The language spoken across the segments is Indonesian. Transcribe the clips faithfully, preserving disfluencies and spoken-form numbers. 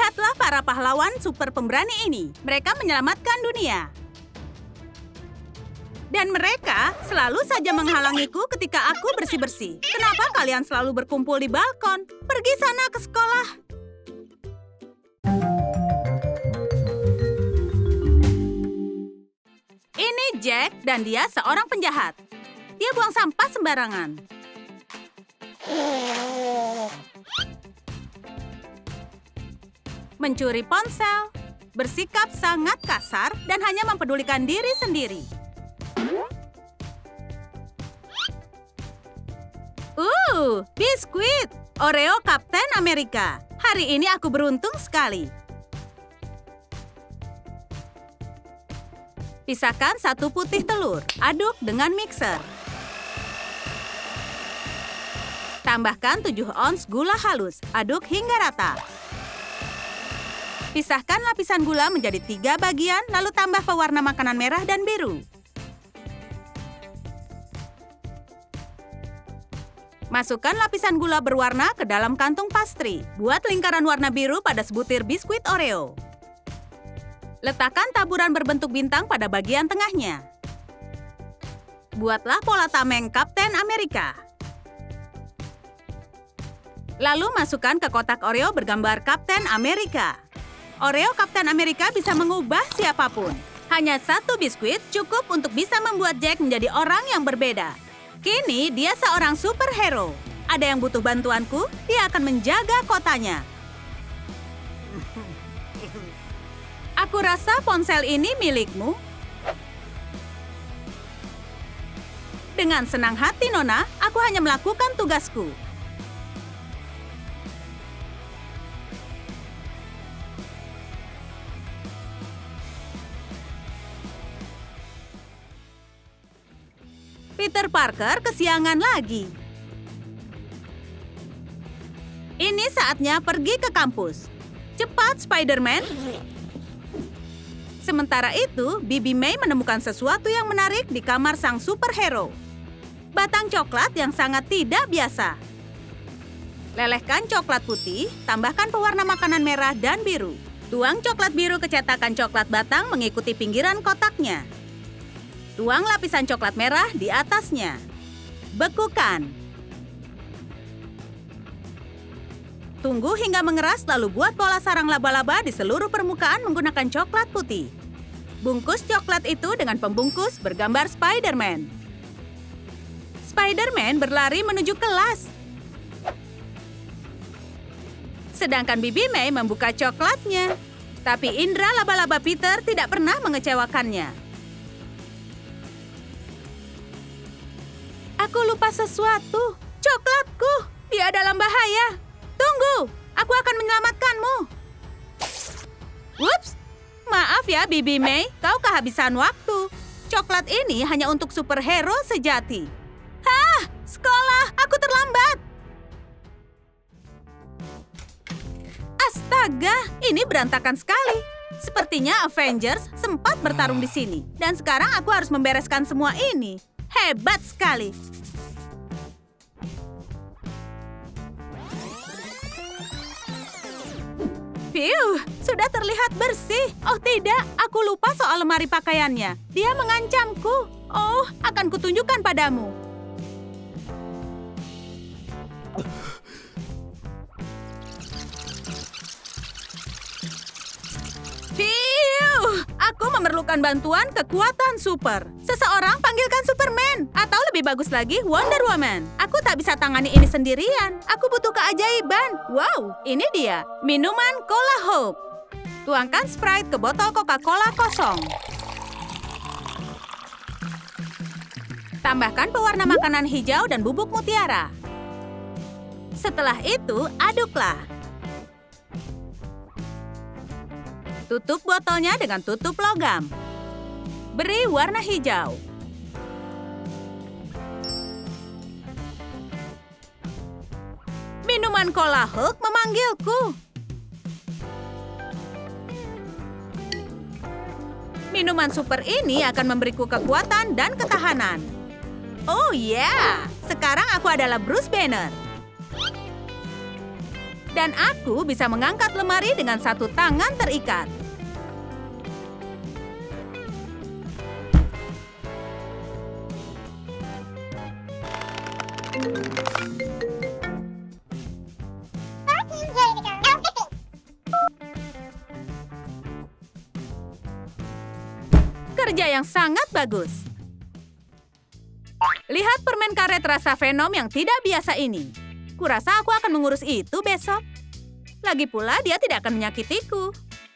Lihatlah para pahlawan super pemberani ini. Mereka menyelamatkan dunia. Dan mereka selalu saja menghalangiku ketika aku bersih-bersih. Kenapa kalian selalu berkumpul di balkon? Pergi sana ke sekolah. Ini Jack dan dia seorang penjahat. Dia buang sampah sembarangan. Mencuri ponsel, bersikap sangat kasar, dan hanya mempedulikan diri sendiri. Uh, biskuit! Oreo Kapten Amerika. Hari ini aku beruntung sekali. Pisahkan satu putih telur. Aduk dengan mixer. Tambahkan tujuh ons gula halus. Aduk hingga rata. Pisahkan lapisan gula menjadi tiga bagian, lalu tambah pewarna makanan merah dan biru. Masukkan lapisan gula berwarna ke dalam kantung pastry. Buat lingkaran warna biru pada sebutir biskuit Oreo. Letakkan taburan berbentuk bintang pada bagian tengahnya. Buatlah pola tameng Kapten Amerika. Lalu masukkan ke kotak Oreo bergambar Kapten Amerika. Oreo Kapten Amerika bisa mengubah siapapun. Hanya satu biskuit cukup untuk bisa membuat Jack menjadi orang yang berbeda. Kini dia seorang superhero. Ada yang butuh bantuanku, dia akan menjaga kotanya. Aku rasa ponsel ini milikmu. Dengan senang hati, Nona, aku hanya melakukan tugasku. Peter Parker kesiangan lagi. Ini saatnya pergi ke kampus. Cepat, Spider-Man. Sementara itu, Bibi May menemukan sesuatu yang menarik di kamar sang superhero. Batang coklat yang sangat tidak biasa. Lelehkan coklat putih, tambahkan pewarna makanan merah dan biru. Tuang coklat biru ke cetakan coklat batang mengikuti pinggiran kotaknya. Tuang lapisan coklat merah di atasnya. Bekukan. Tunggu hingga mengeras lalu buat pola sarang laba-laba di seluruh permukaan menggunakan coklat putih. Bungkus coklat itu dengan pembungkus bergambar Spider-Man. Spider-Man berlari menuju kelas. Sedangkan Bibi May membuka coklatnya. Tapi indera laba-laba Peter tidak pernah mengecewakannya. Aku lupa sesuatu. Coklatku! Dia dalam bahaya. Tunggu! Aku akan menyelamatkanmu. Whoops! Maaf ya, Bibi May. Kau kehabisan waktu. Coklat ini hanya untuk superhero sejati. Hah! Sekolah! Aku terlambat! Astaga! Ini berantakan sekali. Sepertinya Avengers sempat bertarung di sini. Dan sekarang aku harus membereskan semua ini. Hebat sekali. Fiuh, sudah terlihat bersih. Oh tidak, aku lupa soal lemari pakaiannya. Dia mengancamku. Oh, akan kutunjukkan padamu. Fiuh, aku memerlukan bantuan kekuatan super. Seseorang panggilkan Superman. Atau lebih bagus lagi, Wonder Woman. Aku tak bisa tangani ini sendirian. Aku butuh keajaiban. Wow, ini dia. Minuman Cola Hope. Tuangkan Sprite ke botol Coca-Cola kosong. Tambahkan pewarna makanan hijau dan bubuk mutiara. Setelah itu, aduklah. Tutup botolnya dengan tutup logam. Beri warna hijau. Minuman Cola Hulk memanggilku. Minuman super ini akan memberiku kekuatan dan ketahanan. Oh ya, yeah. Sekarang aku adalah Bruce Banner. Dan aku bisa mengangkat lemari dengan satu tangan terikat. Kerja yang sangat bagus. Lihat permen karet rasa Venom yang tidak biasa ini. Kurasa aku akan mengurus itu besok. Lagi pula dia tidak akan menyakitiku.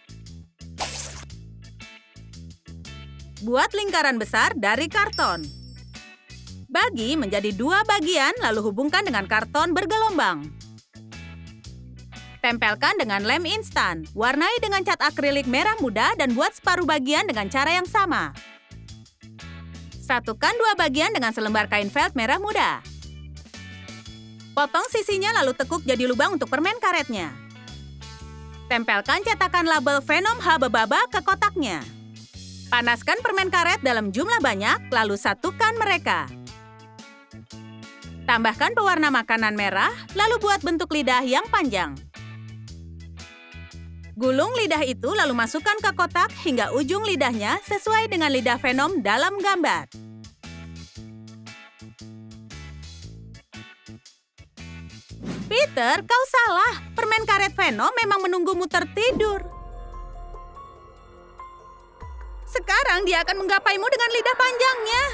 Buat lingkaran besar dari karton. Bagi menjadi dua bagian lalu hubungkan dengan karton bergelombang. Tempelkan dengan lem instan. Warnai dengan cat akrilik merah muda dan buat separuh bagian dengan cara yang sama. Satukan dua bagian dengan selembar kain felt merah muda. Potong sisinya lalu tekuk jadi lubang untuk permen karetnya. Tempelkan cetakan label Venom Habababa ke kotaknya. Panaskan permen karet dalam jumlah banyak, lalu satukan mereka. Tambahkan pewarna makanan merah, lalu buat bentuk lidah yang panjang. Gulung lidah itu lalu masukkan ke kotak hingga ujung lidahnya sesuai dengan lidah Venom dalam gambar. Peter, kau salah. Permen karet Venom memang menunggumu tertidur. Sekarang dia akan menggapaimu dengan lidah panjangnya.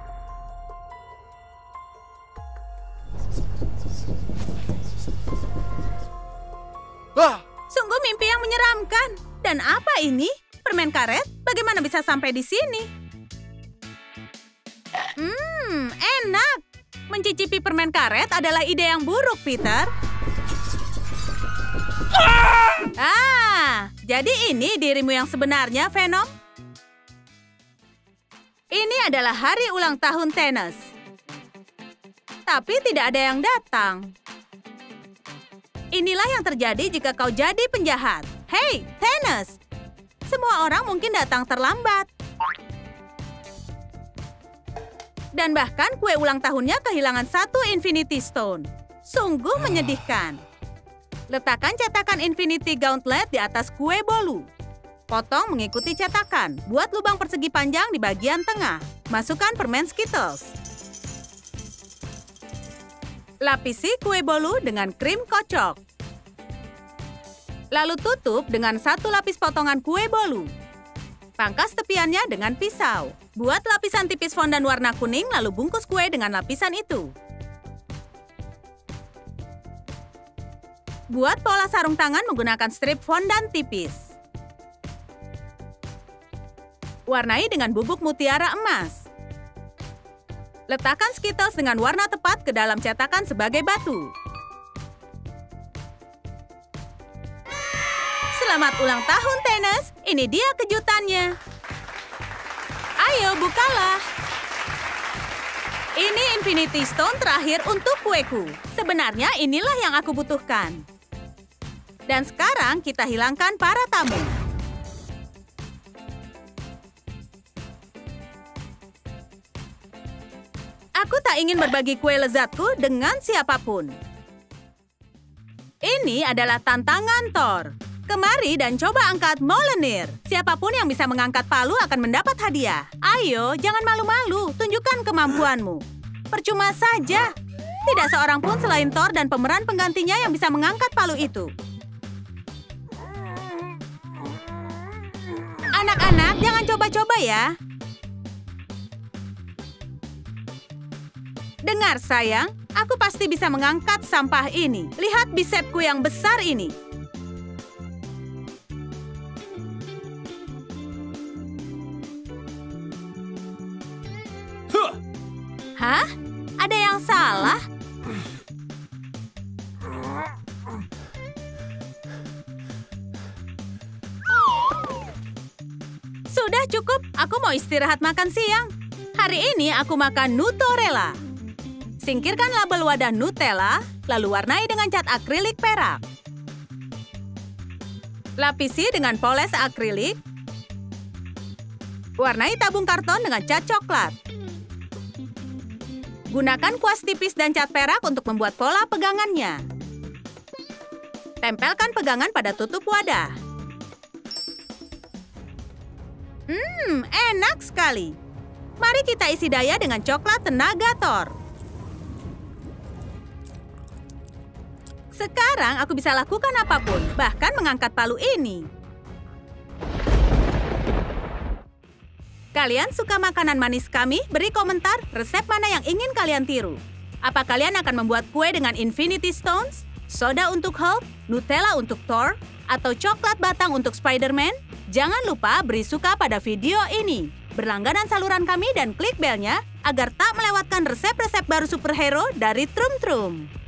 Ah! Sungguh mimpi yang menyeramkan. Dan apa ini? Permen karet? Bagaimana bisa sampai di sini? Hmm, enak. Mencicipi permen karet adalah ide yang buruk, Peter. Ah, jadi ini dirimu yang sebenarnya, Venom? Ini adalah hari ulang tahun Thanos. Tapi tidak ada yang datang. Inilah yang terjadi jika kau jadi penjahat. Hei, Thanos! Semua orang mungkin datang terlambat. Dan bahkan kue ulang tahunnya kehilangan satu Infinity Stone. Sungguh menyedihkan. Letakkan cetakan Infinity Gauntlet di atas kue bolu. Potong mengikuti cetakan. Buat lubang persegi panjang di bagian tengah. Masukkan permen Skittles. Lapisi kue bolu dengan krim kocok. Lalu tutup dengan satu lapis potongan kue bolu. Pangkas tepiannya dengan pisau. Buat lapisan tipis fondan warna kuning, lalu bungkus kue dengan lapisan itu. Buat pola sarung tangan menggunakan strip fondan tipis. Warnai dengan bubuk mutiara emas. Letakkan Skittles dengan warna tepat ke dalam cetakan sebagai batu. Selamat ulang tahun, Thanos. Ini dia kejutannya. Ayo, bukalah. Ini Infinity Stone terakhir untuk kueku. Sebenarnya inilah yang aku butuhkan. Dan sekarang kita hilangkan para tamu. Aku tak ingin berbagi kue lezatku dengan siapapun. Ini adalah tantangan Thor. Kemari dan coba angkat Mjolnir. Siapapun yang bisa mengangkat palu akan mendapat hadiah. Ayo, jangan malu-malu. Tunjukkan kemampuanmu. Percuma saja. Tidak seorang pun selain Thor dan pemeran penggantinya yang bisa mengangkat palu itu. Anak-anak, jangan coba-coba ya. Dengar, sayang. Aku pasti bisa mengangkat sampah ini. Lihat bisepku yang besar ini. Hah? Ada yang salah? Sudah cukup. Aku mau istirahat makan siang. Hari ini aku makan Nutorella. Singkirkan label wadah Nutella, lalu warnai dengan cat akrilik perak. Lapisi dengan poles akrilik. Warnai tabung karton dengan cat coklat. Gunakan kuas tipis dan cat perak untuk membuat pola pegangannya. Tempelkan pegangan pada tutup wadah. Hmm, enak sekali. Mari kita isi daya dengan coklat tenaga Thor. Sekarang aku bisa lakukan apapun, bahkan mengangkat palu ini. Kalian suka makanan manis kami? Beri komentar resep mana yang ingin kalian tiru. Apa kalian akan membuat kue dengan Infinity Stones, soda untuk Hulk, Nutella untuk Thor, atau coklat batang untuk Spider-Man? Jangan lupa beri suka pada video ini. Berlangganan saluran kami dan klik belnya agar tak melewatkan resep-resep baru superhero dari Trum Trum.